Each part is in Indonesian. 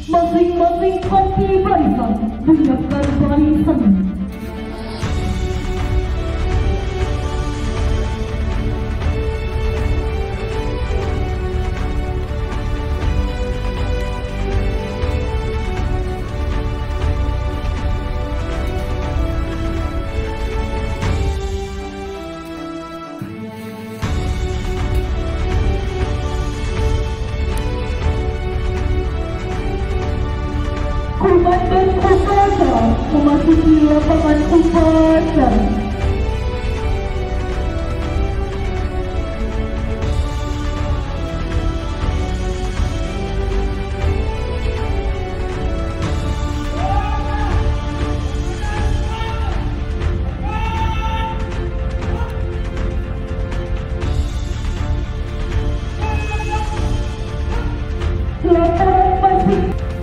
Masing-masing kopi barisan menyiapkan barisan. Komandan Upacara memasuki lapangan upacara. Laporan masih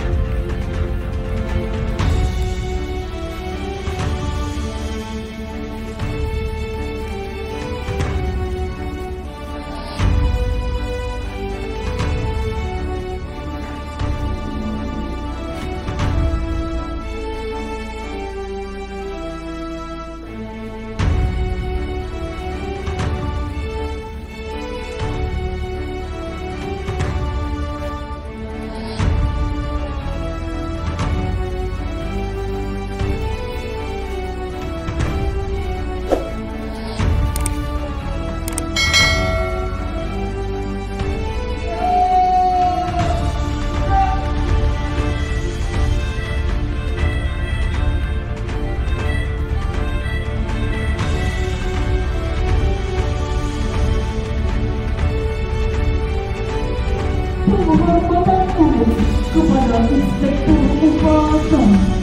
penghormatan umum kepada Inspektur Upacara.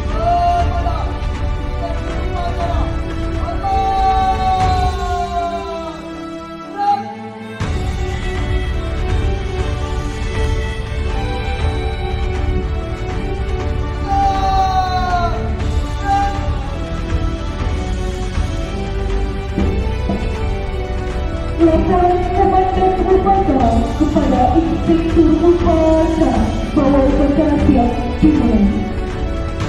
Laporan Komandan Upacara kepada Inspektur Upacara bahwa upacara siap dimulai.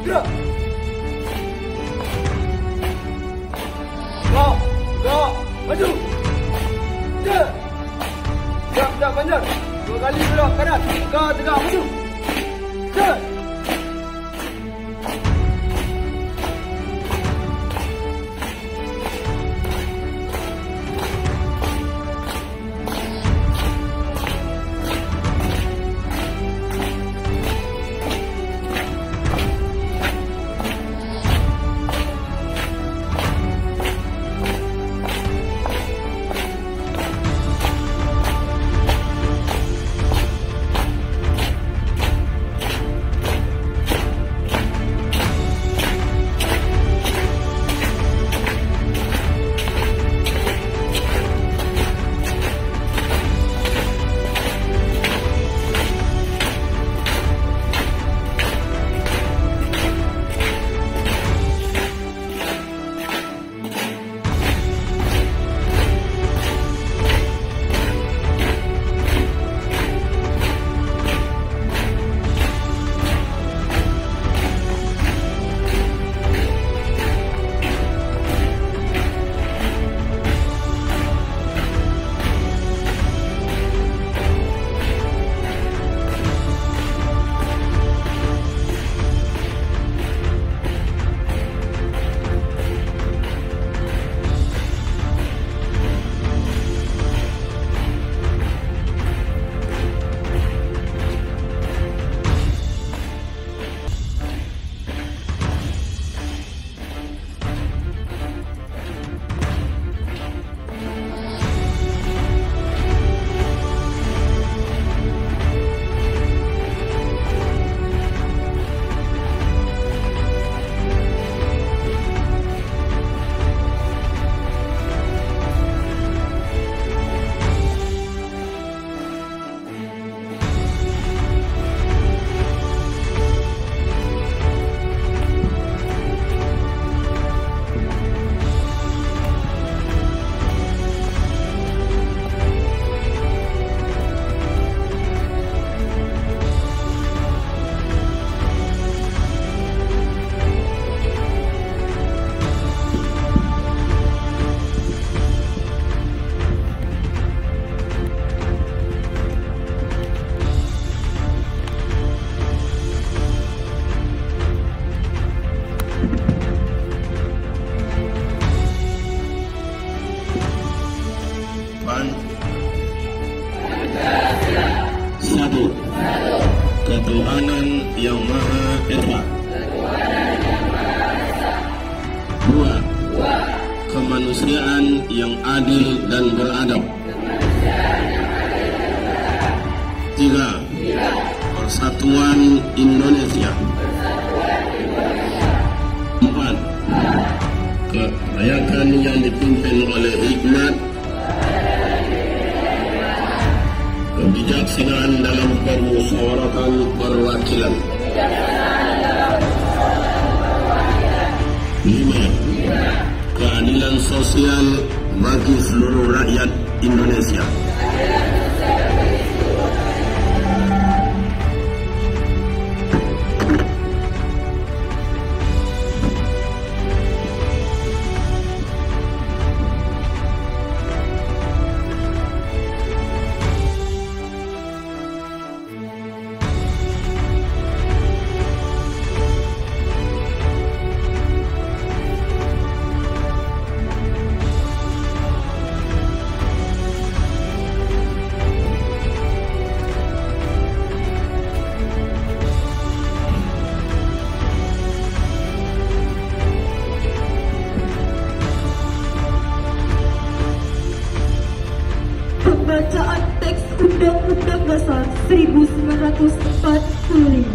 Gerak. Gerak. Gerak. Maju. Gerak. Gerak panjang. 2 kali gerak kanan. Tegak, tegak, maju. Gerak. Satu, ketuhanan yang Maha Esa. Dua, kemanusiaan yang adil dan beradab. Tiga, persatuan Indonesia. Empat, kerakyatan yang dipimpin oleh hikmat, kebijaksanaan dalam permusyawaratan perwakilan. 5, keadilan sosial bagi seluruh rakyat Indonesia. Pembacaan teks Undang-Undang Dasar 1945.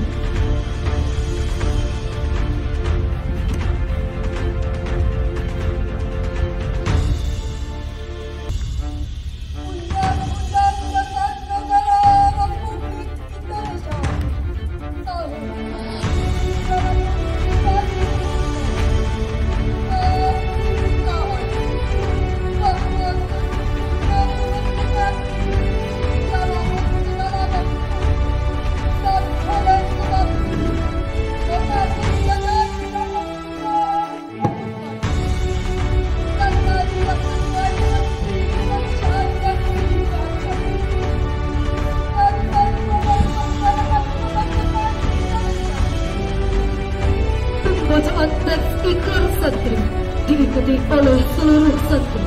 Pembacaan teks Ikrar Santri diikuti oleh seluruh santri.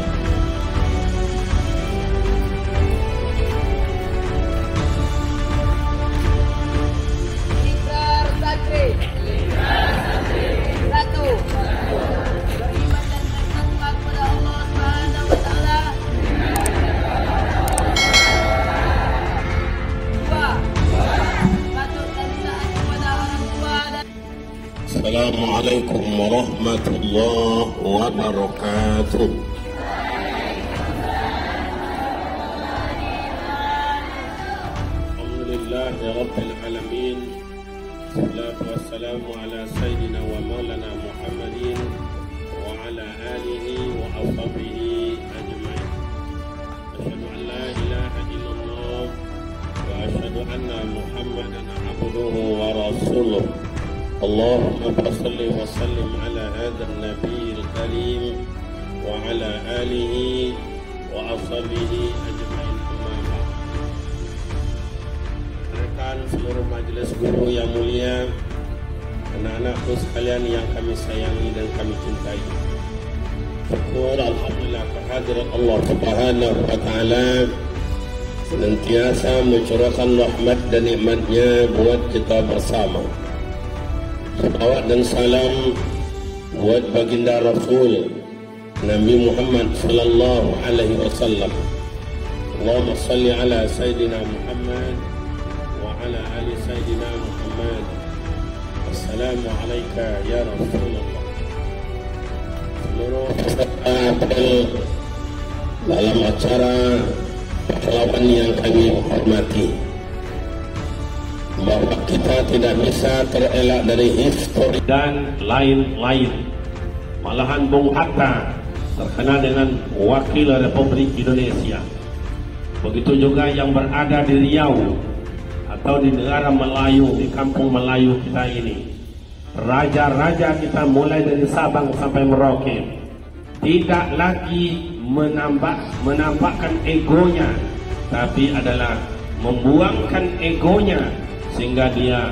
Ikrar Santri. Satu. Beriman dan bertakwa kepada Allah Subhanahu wa taala. Dua. Patuh dan taat kepada orang tua dan Assalamualaikum warahmatullahi wabarakatuh. Alhamdulillahi rabbil alamin. Wassalatu wassalamu ala sayyidina wa maulana Muhammadin wa ala alihi wa ashabihi ajma'in. Asyhadu an la ilaha illallah wa asyhadu anna Muhammadan abduhu wa rasuluh. اللهم صل وسلم على هذا النبي الكريم وعلى آله وأصحابه أجمعين. أما بعد. Rekan seluruh majelis guru yang mulia, anak-anakku sekalian yang kami sayangi dan kami cintai. Syukur alhamdulillah kehadirat Allah Subhanahu wa taala senantiasa mencurahkan rahmat dan nikmat-Nya buat kita bersama. Salawat dan salam buat baginda Rasul Nabi Muhammad sallallahu alaihi wasallam. Allahumma salli ala Sayyidina Muhammad wa ala ali Sayyidina Muhammad. Assalamu alayka ya Rasulullah. Seluruh peserta dalam acara pahlawan yang kami hormati, bahwa kita tidak bisa terelak dari histori dan lain-lain. Malahan Bung Hatta terkenal dengan wakil Republik Indonesia. Begitu juga yang berada di Riau atau di negara Melayu, di kampung Melayu kita ini. Raja-raja kita mulai dari Sabang sampai Merauke tidak lagi menampakkan egonya, tapi adalah membuangkan egonya, sehingga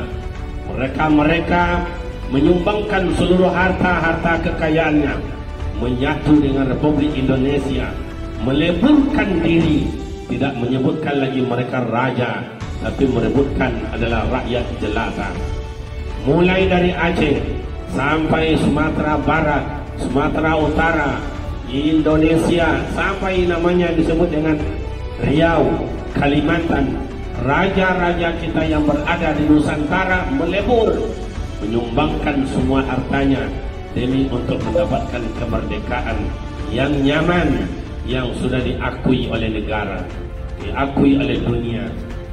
mereka menyumbangkan seluruh harta kekayaannya menyatu dengan Republik Indonesia, meleburkan diri, tidak menyebutkan lagi mereka raja, tapi merebutkan adalah rakyat jelata. Mulai dari Aceh sampai Sumatera Barat, Sumatera Utara, Indonesia, sampai namanya disebut dengan Riau, Kalimantan. Raja-raja kita yang berada di Nusantara melebur, menyumbangkan semua hartanya demi untuk mendapatkan kemerdekaan yang nyaman, yang sudah diakui oleh negara, diakui oleh dunia.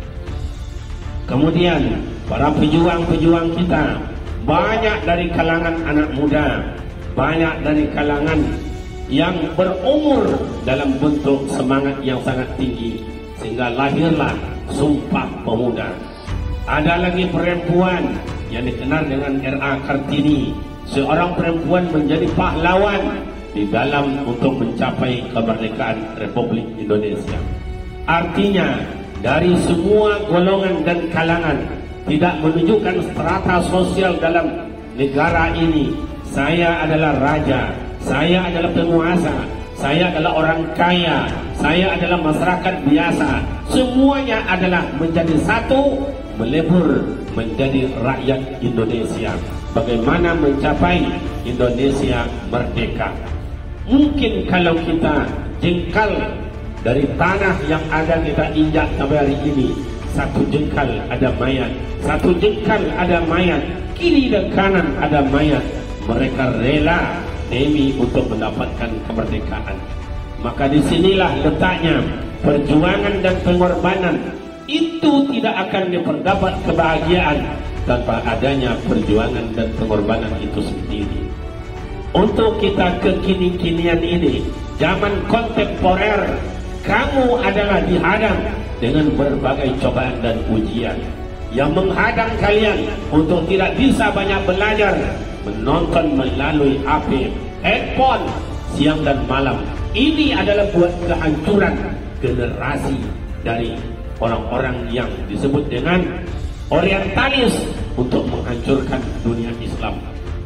Kemudian para pejuang-pejuang kita, banyak dari kalangan anak muda, banyak dari kalangan yang berumur dalam bentuk semangat yang sangat tinggi, sehingga lahirlah Sumpah Pemuda. Ada lagi perempuan yang dikenal dengan R.A. Kartini, seorang perempuan menjadi pahlawan di dalam untuk mencapai kemerdekaan Republik Indonesia. Artinya dari semua golongan dan kalangan, tidak menunjukkan strata sosial dalam negara ini. Saya adalah raja, saya adalah penguasa, saya adalah orang kaya, saya adalah masyarakat biasa. Semuanya adalah menjadi satu, melebur menjadi rakyat Indonesia. Bagaimana mencapai Indonesia merdeka? Mungkin kalau kita jengkal dari tanah yang ada kita injak sampai hari ini, satu jengkal ada mayat, satu jengkal ada mayat, kiri dan kanan ada mayat. Mereka rela demi untuk mendapatkan kemerdekaan. Maka disinilah letaknya perjuangan dan pengorbanan. Itu tidak akan diperdapat kebahagiaan tanpa adanya perjuangan dan pengorbanan itu sendiri. Untuk kita kekini-kinian ini, zaman kontemporer, kamu adalah dihadang dengan berbagai cobaan dan ujian yang menghadang kalian untuk tidak bisa banyak belajar, menonton melalui HP, handphone, siang dan malam. Ini adalah buat kehancuran generasi dari orang-orang yang disebut dengan orientalis untuk menghancurkan dunia Islam.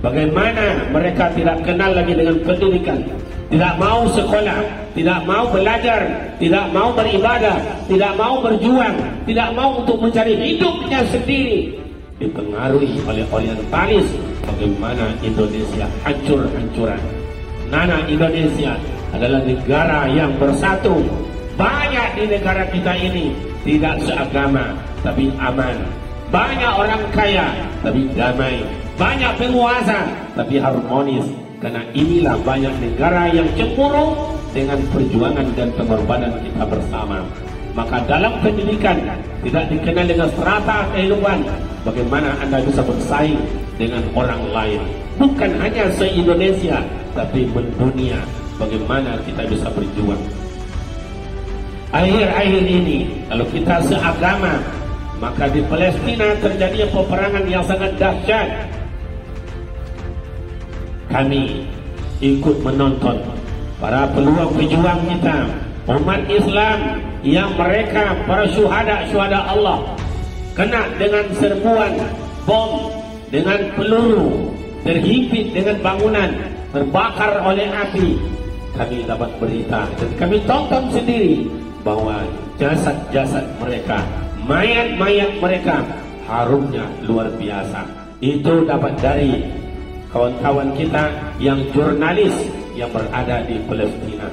Bagaimana mereka tidak kenal lagi dengan pendidikan, tidak mau sekolah, tidak mau belajar, tidak mau beribadah, tidak mau berjuang, tidak mau untuk mencari hidupnya sendiri. Dipengaruhi oleh orientalis. Bagaimana Indonesia hancur-hancuran. Nana, Indonesia adalah negara yang bersatu. Banyak di negara kita ini tidak seagama tapi aman. Banyak orang kaya tapi damai. Banyak penguasa tapi harmonis. Karena inilah banyak negara yang cemburu dengan perjuangan dan pengorbanan kita bersama. Maka dalam pendidikan tidak dikenal dengan strata kehidupan. Bagaimana Anda bisa bersaing dengan orang lain. Bukan hanya se-Indonesia, tapi mendunia. Bagaimana kita bisa berjuang. Akhir-akhir ini, kalau kita seagama, maka di Palestina terjadi peperangan yang sangat dahsyat. Kami ikut menonton para pejuang kita, umat Islam yang mereka para syuhada Allah kena dengan serbuan bom, dengan peluru, terhimpit dengan bangunan, terbakar oleh api. Kami dapat berita dan kami tonton sendiri bahwa jasad-jasad mereka, mayat-mayat mereka harumnya luar biasa. Itu dapat dari kawan-kawan kita yang jurnalis yang berada di Palestina.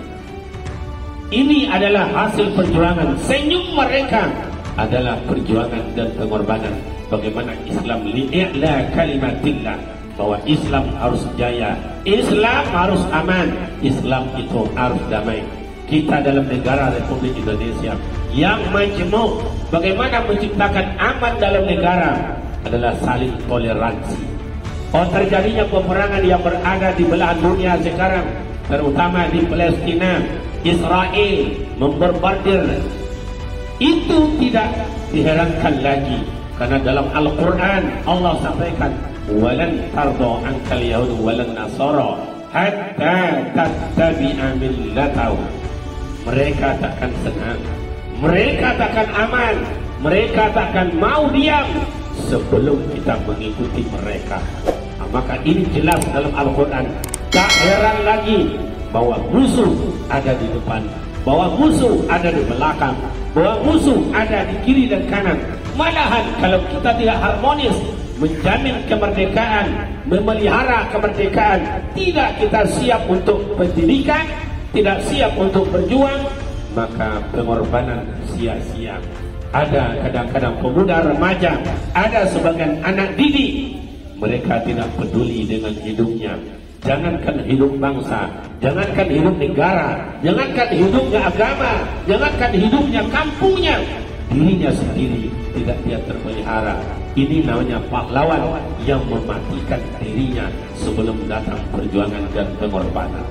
Ini adalah hasil perjuangan. Senyum mereka adalah perjuangan dan pengorbanan. Bagaimana Islam li'a'la kalimatillah, bahwa Islam harus jaya, Islam harus aman, Islam itu harus damai. Kita dalam negara Republik Indonesia yang majmuk, bagaimana menciptakan aman dalam negara adalah saling toleransi. Terjadinya peperangan yang berada di belahan dunia sekarang, terutama di Palestina, Israel memborbardir, itu tidak diherankan lagi. Karena dalam Al-Quran Allah sampaikan, walan tardo ankal yahud walan nasara hatta tattabi'a millatahum. Mereka takkan senang, mereka takkan aman, mereka takkan mau diam sebelum kita mengikuti mereka. Maka ini jelas dalam Al-Quran. Tak heran lagi bahwa musuh ada di depan, bahwa musuh ada di belakang, bahwa musuh ada di kiri dan kanan. Malahan kalau kita tidak harmonis menjamin kemerdekaan, memelihara kemerdekaan, tidak kita siap untuk pendidikan, tidak siap untuk berjuang, maka pengorbanan sia-sia. Ada kadang-kadang pemuda remaja, ada sebagian anak didik, mereka tidak peduli dengan hidupnya. Jangankan hidup bangsa, jangankan hidup negara, jangankan hidupnya agama, jangankan hidupnya kampungnya, dirinya sendiri tidak dia terpelihara. Ini namanya pahlawan yang mematikan dirinya sebelum datang perjuangan dan pengorbanan.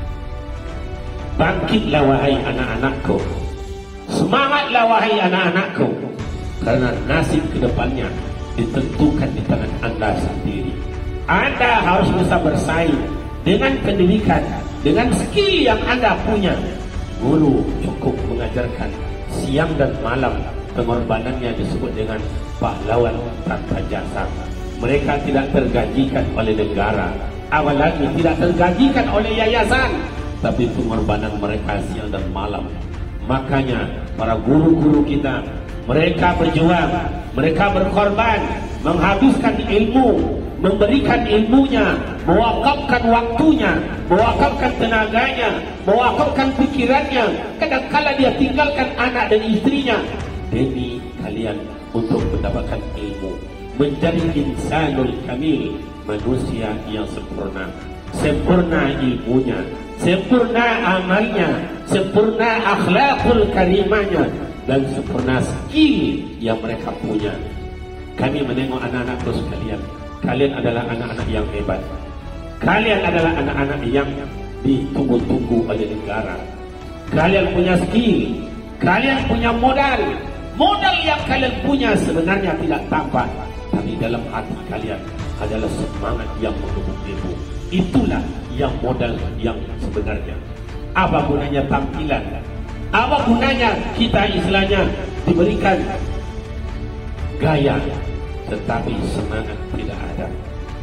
Bangkitlah wahai anak-anakku, semangatlah wahai anak-anakku, karena nasib kedepannya ditentukan di tangan Anda sendiri. Anda harus bisa bersaing dengan pendidikan, dengan skill yang Anda punya. Guru cukup mengajarkan siang dan malam, pengorbanannya disebut dengan pahlawan tanpa jasa. Mereka tidak tergajikan oleh negara, apalagi tidak tergajikan oleh yayasan, tapi pengorbanan mereka siang dan malam. Makanya para guru-guru kita, mereka berjuang, mereka berkorban, menghabiskan ilmu, memberikan ilmunya, mewakafkan waktunya, mewakafkan tenaganya, mewakafkan pikirannya. Kadang-kala dia tinggalkan anak dan istrinya demi kalian untuk mendapatkan ilmu, menjadi insanul kamil, manusia yang sempurna. Sempurna ilmunya, sempurna amalnya, sempurna akhlakul karimahnya, dan sempurna skill yang mereka punya. Kami menengok anak-anakku sekalian, kalian adalah anak-anak yang hebat. Kalian adalah anak-anak yang ditunggu-tunggu oleh negara. Kalian punya skill, kalian punya modal. Modal yang kalian punya sebenarnya tidak tampak, tapi dalam hati kalian adalah semangat yang mengebu-gebu. Itulah yang modal yang sebenarnya. Apa gunanya tampilan? Apa gunanya kita istilahnya diberikan gaya, tetapi semangat tidak ada.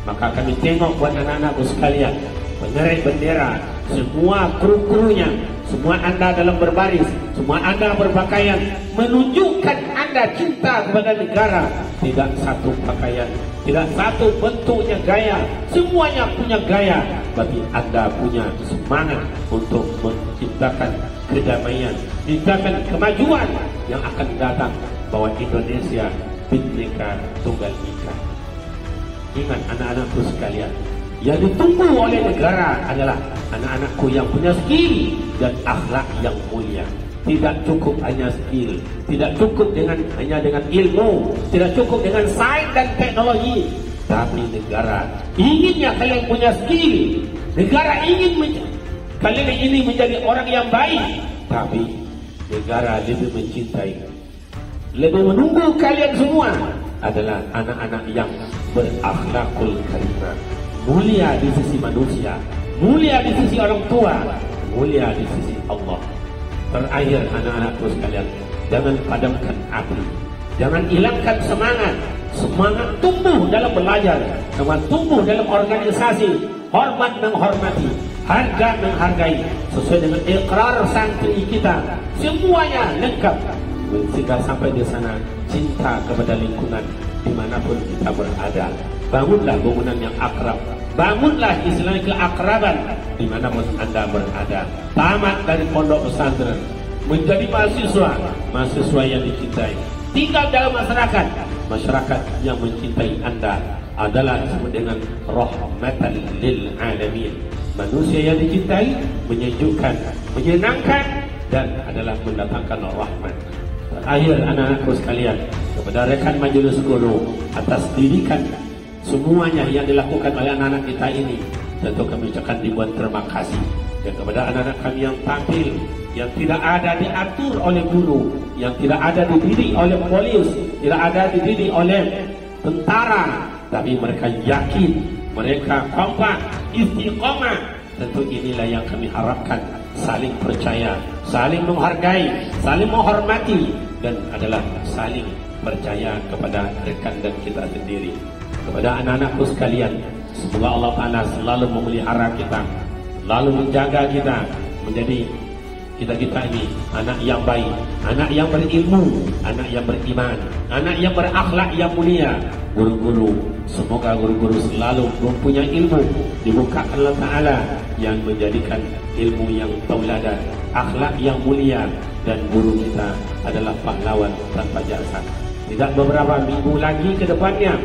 Maka kami tengok buat anak-anakku sekalian, pengerai bendera, semua kru-krunya, semua anda dalam berbaris, semua anda berpakaian menunjukkan anda cinta kepada negara. Tidak satu pakaian, tidak satu bentuknya gaya, semuanya punya gaya. Bagi anda punya semangat untuk menciptakan kedamaian, menciptakan kemajuan yang akan datang, bahwa Indonesia Bhinneka Tunggal Ika. Ingat anak-anakku sekalian, yang ditunggu oleh negara adalah anak-anakku yang punya skill dan akhlak yang mulia. Tidak cukup hanya skill, tidak cukup hanya dengan ilmu, tidak cukup dengan sains dan teknologi, tapi negara inginnya kalian punya skill. Negara ingin kalian ini menjadi orang yang baik, tapi negara lebih mencintai, lebih menunggu kalian semua adalah anak-anak yang berakhlakul karimah, mulia di sisi manusia, mulia di sisi orang tua, mulia di sisi Allah. Terakhir anak-anakku sekalian, jangan padamkan api, jangan hilangkan semangat. Semangat tumbuh dalam belajar, semangat tumbuh dalam organisasi, hormat menghormati, harga menghargai, sesuai dengan ikrar santri kita. Semuanya lengkap sehingga sampai di sana cinta kepada lingkungan dimanapun kita berada. Bangunlah bangunan yang akrab, bangunlah istilahnya keakraban dimanapun anda berada. Tamat dari pondok pesantren, menjadi mahasiswa yang dicintai, tinggal dalam masyarakat yang mencintai anda adalah disebut dengan rahmatan lil alamin. Manusia yang dicintai, menyejukkan, menyenangkan, dan adalah mendatangkan rahmat. Terakhir anak-anakku sekalian, kepada rekan majelis guru, atas didikan semuanya yang dilakukan oleh anak-anak kita ini, tentu kami ucapkan ribuan terima kasih. Dan kepada anak-anak kami yang tampil, yang tidak ada diatur oleh guru, yang tidak ada dididik oleh polis, tidak ada dididik oleh tentara, tapi mereka yakin, mereka kompak, istiqomah. Tentu inilah yang kami harapkan, saling percaya, saling menghargai, saling menghormati, dan adalah saling percaya kepada rekan dan kita sendiri. Kepada anak-anakku sekalian, semoga Allah Ta'ala selalu memelihara kita, selalu menjaga kita menjadi kita ini anak yang baik, anak yang berilmu, anak yang beriman, anak yang berakhlak yang mulia. Guru-guru, semoga guru-guru selalu mempunyai ilmu dibuka Allah Ta'ala yang menjadikan ilmu yang tauladan, akhlak yang mulia, dan guru kita adalah pahlawan tanpa jasa. Tidak beberapa minggu lagi ke depannya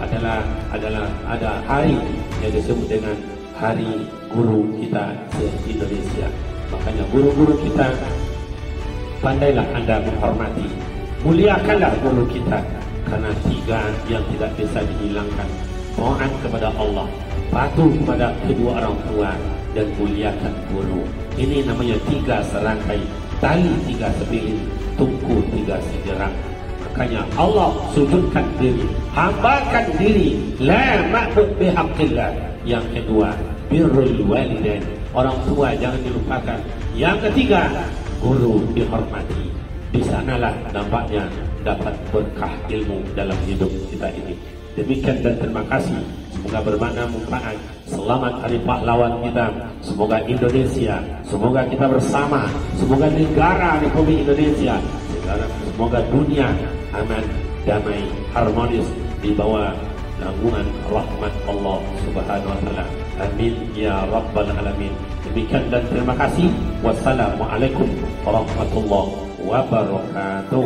ada hari yang disebut dengan Hari Guru kita se-Indonesia. Makanya guru-guru kita, pandailah anda menghormati, muliakanlah guru kita, karena tiga yang tidak bisa dihilangkan: taat kepada Allah, patuh kepada kedua orang tua, dan muliakan guru. Ini namanya tiga serangkai tali, tiga sepilin, tungku tiga sejerang. Makanya Allah sujudkan diri, hambakan diri, la ma'bud bihaqqillah. Yang kedua, birrul walidain, orang tua jangan dilupakan. Yang ketiga, guru dihormati. Di sanalah nampaknya dapat berkah ilmu dalam hidup kita ini. Demikian dan terima kasih. Semoga bermakna manfaat. Selamat Hari Pahlawan kita. Semoga Indonesia, semoga kita bersama, semoga negara Republik Indonesia, semoga dunia aman, damai, harmonis di bawah naungan rahmat Allah Subhanahu wa taala. Amin ya rabbal alamin. Demikian dan terima kasih. Wassalamualaikum warahmatullahi wabarakatuh.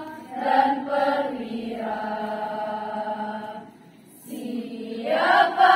Siapa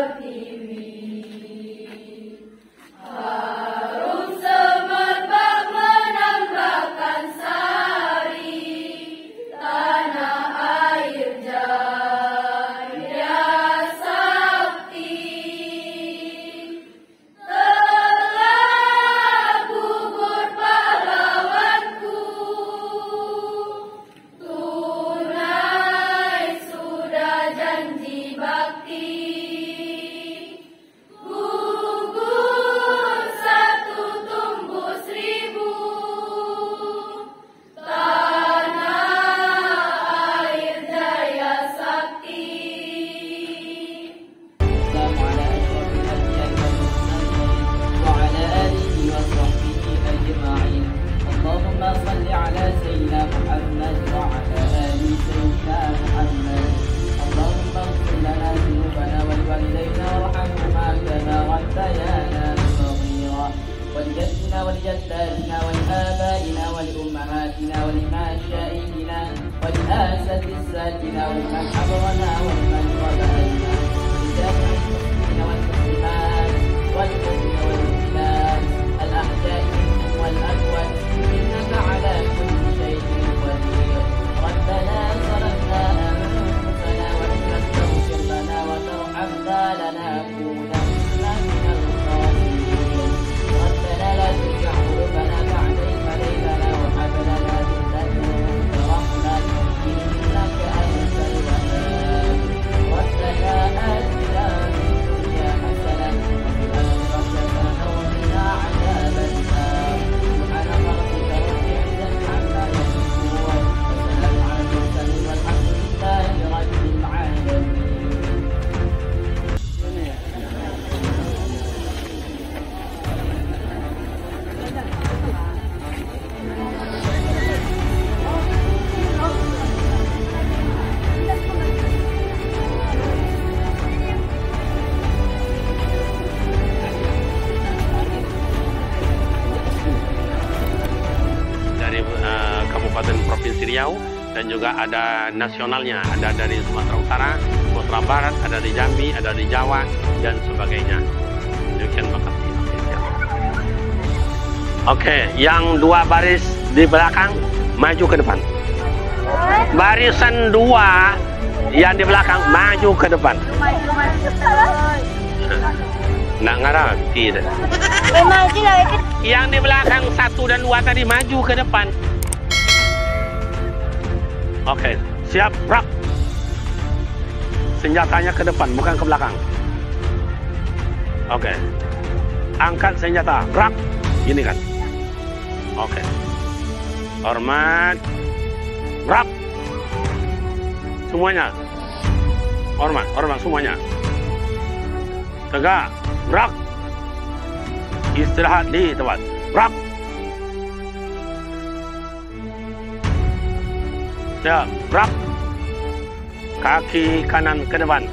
ولجداتنا ولآبائنا ولأمهاتنا ولمشائخنا ولأساتذتنا ولمن حضرنا ولمن قبلنا ولجميع المسلمين والمسلمات والمؤمنين والمؤمنات الأحياء منهم والأموات إنك على كل شيء قدير. ربنا ظلمنا أنفسنا وإن لم تغفر لنا وترحمنا لنكونن من الخاسرين. ربنا لا تزغ قلوبنا بعد إذ هديتنا وهب لنا من لدنك رحمة إنك أنت الوهاب. ربنا آتنا في الدنيا حسنة وفي الآخرة حسنة وقنا عذاب النار. سبحان ربك رب العزة عما يصفون وسلام على المرسلين والحمد لله رب العالمين. Dari Kabupaten Provinsi Riau dan juga ada nasionalnya, ada dari Sumatera Utara, Sumatera Barat, ada di Jambi, ada di Jawa dan sebagainya. Demikian, makasih. Oke, yang dua baris di belakang maju ke depan. Barisan dua yang di belakang maju ke depan. Nak ngarang tidak. Yang di belakang 1 dan 2 tadi maju ke depan. Oke, siap, rak. Senjatanya ke depan, bukan ke belakang. Oke. Angkat senjata, rak. Gini kan. Oke. Hormat. Rak. Semuanya. Hormat, hormat semuanya. Tegak, rak. Istirahat di tempat. Rak. Siap, rak. Kaki kanan ke depan.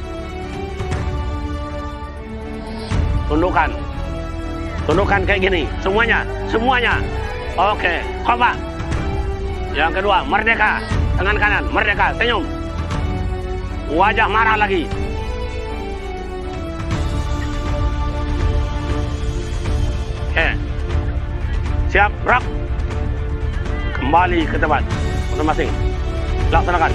Tundukkan. Tundukkan kayak gini. Semuanya, semuanya. Oke, coba. Yang kedua, merdeka. Tangan kanan, merdeka. Senyum. Wajah marah lagi. Oke. Siap, rak. Kembali ke tempat masing-masing. Laksanakan.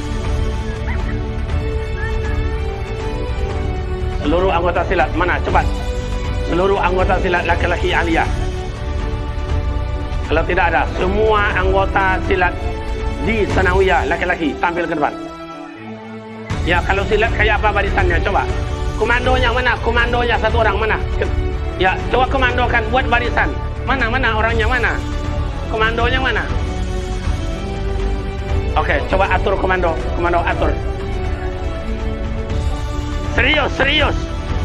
Seluruh anggota silat mana? Cepat. Seluruh anggota silat laki-laki aliyah. Kalau tidak ada, semua anggota silat di Sanawiyah laki-laki tampil ke depan. Ya, kalau silat kayak apa barisannya? Coba. Komandonya mana? Komandonya satu orang mana? Ya, coba komandokan, buat barisan. Mana orangnya mana? Komandonya mana? Oke, coba atur komando. Komando atur. Serius.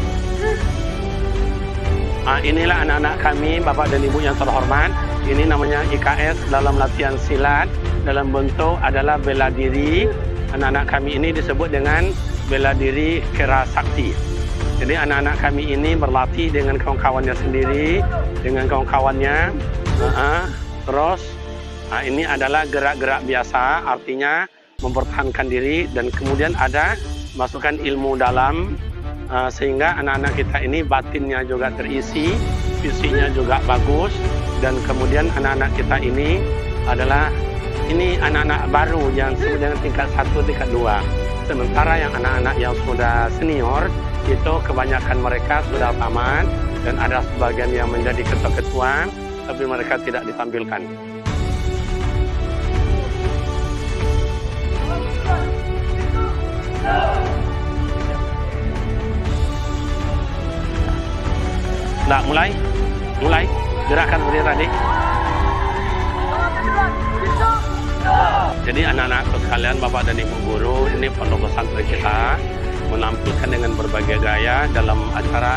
Inilah anak-anak kami, Bapak dan Ibu yang terhormat. Ini namanya IKS dalam latihan silat. Dalam bentuk adalah bela diri. Anak-anak kami ini disebut dengan bela diri Kera Sakti. Jadi anak-anak kami ini berlatih dengan kawan-kawannya sendiri, dengan kawan-kawannya. Terus, ini adalah gerak-gerak biasa, artinya mempertahankan diri. Dan kemudian ada masukkan ilmu dalam, sehingga anak-anak kita ini batinnya juga terisi, visinya juga bagus, dan kemudian anak-anak kita ini adalah anak-anak baru yang sudah tingkat 1, tingkat 2. Sementara yang anak-anak yang sudah senior itu kebanyakan mereka sudah tamat dan ada sebagian yang menjadi ketua-ketua, tapi mereka tidak ditampilkan. Nah, mulai gerakan berdiri tadi. Jadi anak-anak sekalian, Bapak dan Ibu guru, ini pondok pesantren kita menampilkan dengan berbagai gaya dalam acara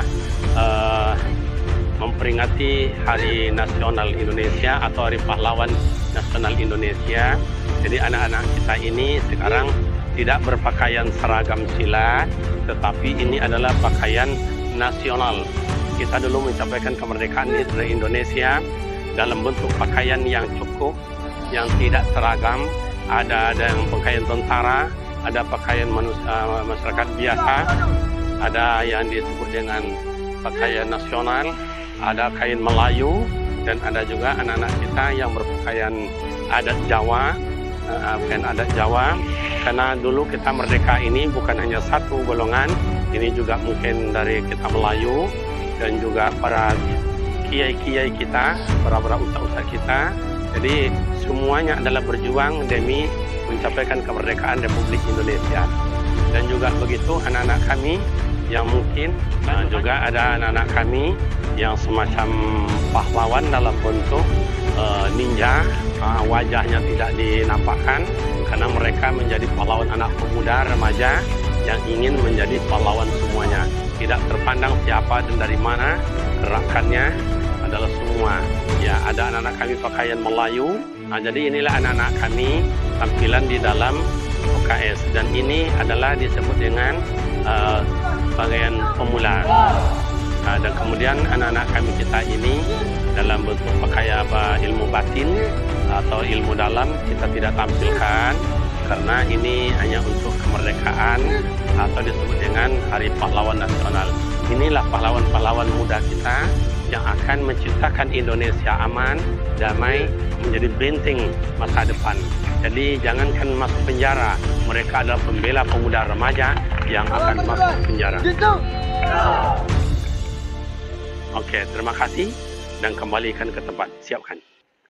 memperingati Hari Nasional Indonesia atau Hari Pahlawan Nasional Indonesia. Jadi anak-anak kita ini sekarang tidak berpakaian seragam silat, tetapi ini adalah pakaian nasional. Kita dulu mencapai kemerdekaan di Indonesia dalam bentuk pakaian yang cukup, yang tidak seragam. Ada yang pakaian tentara, ada pakaian masyarakat biasa, ada yang disebut dengan pakaian nasional, ada kain Melayu, dan ada juga anak-anak kita yang berpakaian adat Jawa, pakaian adat Jawa. Karena dulu kita merdeka ini bukan hanya satu golongan, ini juga mungkin dari kita Melayu, dan juga para kiai-kiai kita, para ustaz-ustaz kita. Jadi semuanya adalah berjuang demi mencapaikan kemerdekaan Republik Indonesia. Dan juga begitu anak-anak kami yang mungkin juga ada anak-anak kami yang semacam pahlawan dalam bentuk ninja, wajahnya tidak dinampakkan karena mereka menjadi pahlawan anak pemuda remaja yang ingin menjadi pahlawan semuanya. Tidak terpandang siapa dan dari mana, gerakannya adalah semua. Ya, ada anak-anak kami pakaian Melayu. Nah, jadi inilah anak-anak kami tampilan di dalam UKS, dan ini adalah disebut dengan pakaian pemula. Dan kemudian anak-anak kami kita ini dalam bentuk pakaian ilmu batin atau ilmu dalam kita tidak tampilkan karena ini hanya untuk kemerdekaan atau disebut dengan Hari Pahlawan Nasional. Inilah pahlawan-pahlawan muda kita yang akan menciptakan Indonesia aman, damai, menjadi benteng masa depan. Jadi jangankan masuk penjara, mereka adalah pembela pemuda remaja yang akan masuk penjara. Oke, terima kasih dan kembalikan ke tempat. Siapkan.